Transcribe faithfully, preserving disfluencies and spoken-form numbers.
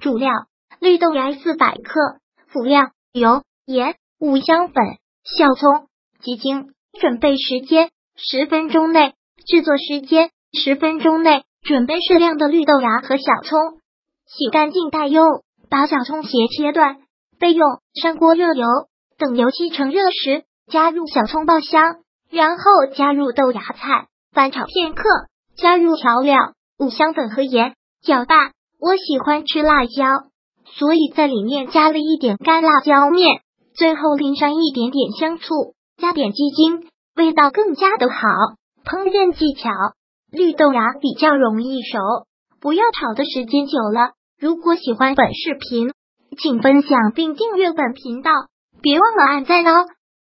主料：绿豆芽四百克，辅料：油、盐、五香粉、小葱、鸡精。准备时间：十分钟内。制作时间：十分钟内。准备适量的绿豆芽和小葱，洗干净待用，把小葱斜切断。备用：上锅热油，等油七成热时，加入小葱爆香，然后加入豆芽菜，翻炒片刻，加入调料、五香粉和盐，搅拌。我喜欢吃辣椒，所以在里面加了一点干辣椒面，最后淋上一点点香醋，加点鸡精，味道更加的好。烹饪技巧：绿豆芽比较容易熟，不要炒的时间久了。如果喜欢本视频，请分享并订阅本频道，别忘了按赞哦。